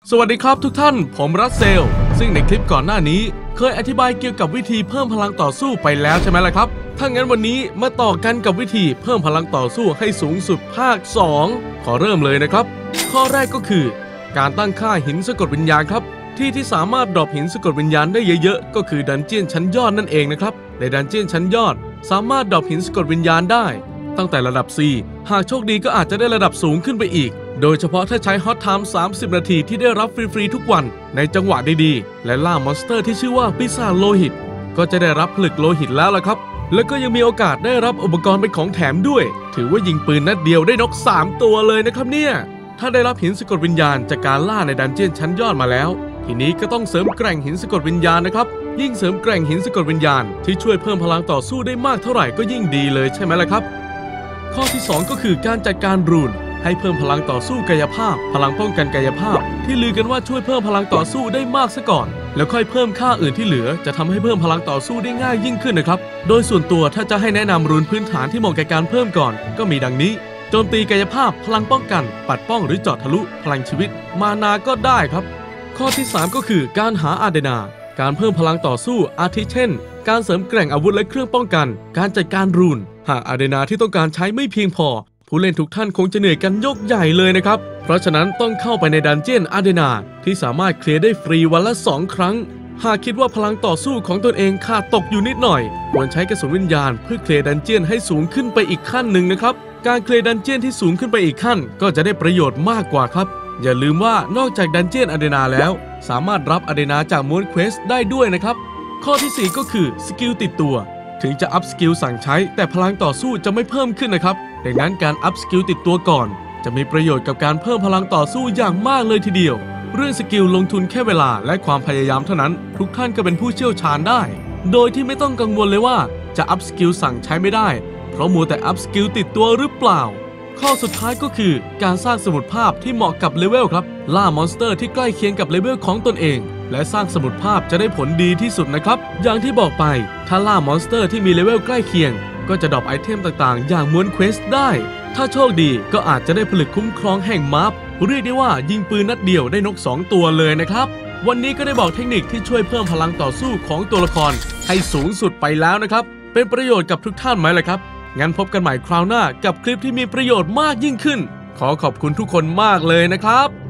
สวัสดีครับทุกท่านผมรัสเซลซึ่งในคลิปก่อนหน้านี้เคยอธิบายเกี่ยวกับวิธีเพิ่มพลังต่อสู้ไปแล้วใช่ไหมล่ะครับถ้างั้นวันนี้มาต่อกันกับวิธีเพิ่มพลังต่อสู้ให้สูงสุดภาค 2ขอเริ่มเลยนะครับข้อแรกก็คือการตั้งค่าหินสะกดวิญญาณครับที่สามารถดรอปหินสะกดวิญญาณได้เยอะๆก็คือดันเจี้ยนชั้นยอดนั่นเองนะครับในดันเจี้ยนชั้นยอดสามารถดรอปหินสะกดวิญญาณได้ตั้งแต่ระดับ C หากโชคดีก็อาจจะได้ระดับสูงขึ้นไปอีกโดยเฉพาะถ้าใช้ฮอตไทม์30 นาทีที่ได้รับฟรีๆทุกวันในจังหวะดีๆและล่ามอนสเตอร์ที่ชื่อว่าปีศาจโลหิตก็จะได้รับผลึกโลหิตแล้วล่ะครับแล้วก็ยังมีโอกาสได้รับอุปกรณ์เป็นของแถมด้วยถือว่ายิงปืนนัดเดียวได้นก3ตัวเลยนะครับเนี่ยถ้าได้รับหินสะกดวิญญาณจากการล่าในดันเจี้ยนชั้นยอดมาแล้วทีนี้ก็ต้องเสริมแกร่งหินสะกดวิญญาณนะครับยิ่งเสริมแกร่งหินสะกดวิญญาณที่ช่วยเพิ่มพลังต่อสู้ได้มากเท่าไหร่ก็ยิ่งดีเลยใช่ไหมล่ะครับข้อที่2ก็คือการจัดการรูนให้เพิ่มพลังต่อสู้กายภาพพลังป้องกันกายภาพที่ลือกันว่าช่วยเพิ่มพลังต่อสู้ได้มากซะก่อนแล้วค่อยเพิ่มค่าอื่นที่เหลือจะทำให้เพิ่มพลังต่อสู้ได้ง่ายยิ่งขึ้นนะครับโดยส่วนตัวถ้าจะให้แนะนำรูนพื้นฐานที่เหมาะแก่การเพิ่มก่อนก็มีดังนี้โจมตีกายภาพพลังป้องกันปัดป้องหรือเจาะทะลุพลังชีวิตมานาก็ได้ครับข้อที่3ก็คือการหาอาเดนาการเพิ่มพลังต่อสู้อาทิเช่นการเสริมแกร่งอาวุธและเครื่องป้องกันการจัดการรูนหากอาเดนาที่ต้องการใช้ไม่เพียงพอผู้เล่นทุกท่านคงจะเหนื่อยกันยกใหญ่เลยนะครับเพราะฉะนั้นต้องเข้าไปในดันเจี้ยนอาเดนาที่สามารถเคลียร์ได้ฟรีวันละ2 ครั้งหากคิดว่าพลังต่อสู้ของตนเองขาดตกอยู่นิดหน่อยควรใช้กระสุนวิญญาณเพื่อเคลียร์ดันเจี้ยนให้สูงขึ้นไปอีกขั้นหนึ่งนะครับการเคลียร์ดันเจี้ยนที่สูงขึ้นไปอีกขั้นก็จะได้ประโยชน์มากกว่าครับอย่าลืมว่านอกจากดันเจี้ยนอาเดนาแล้วสามารถรับอาเดนาจากม้วนเควสได้ด้วยนะครับข้อที่4ก็คือสกิลติดตัวถึงจะอัพสกิลสั่งใช้แต่พลังต่อสู้จะไม่เพิ่มขึ้นนะครับดังนั้นการอัพสกิลติดตัวก่อนจะมีประโยชน์กับการเพิ่มพลังต่อสู้อย่างมากเลยทีเดียวเรื่องสกิลลงทุนแค่เวลาและความพยายามเท่านั้นทุกท่านก็เป็นผู้เชี่ยวชาญได้โดยที่ไม่ต้องกังวลเลยว่าจะอัพสกิลสั่งใช้ไม่ได้เพราะมัวแต่อัพสกิลติดตัวหรือเปล่าข้อสุดท้ายก็คือการสร้างสมุดภาพที่เหมาะกับเลเวลครับล่ามอนสเตอร์ที่ใกล้เคียงกับเลเวลของตนเองและสร้างสมุดภาพจะได้ผลดีที่สุดนะครับอย่างที่บอกไปถ้าล่ามอนสเตอร์ที่มีเลเวลใกล้เคียงก็จะดรอปไอเทมต่างๆอย่างม้วนเควสได้ถ้าโชคดีก็อาจจะได้ผลึกคุ้มครองแห่งมาร์ฟเรียกได้ว่ายิงปืนนัดเดียวได้นก2 ตัวเลยนะครับวันนี้ก็ได้บอกเทคนิคที่ช่วยเพิ่มพลังต่อสู้ของตัวละครให้สูงสุดไปแล้วนะครับเป็นประโยชน์กับทุกท่านไหมล่ะครับงั้นพบกันใหม่คราวหน้ากับคลิปที่มีประโยชน์มากยิ่งขึ้นขอขอบคุณทุกคนมากเลยนะครับ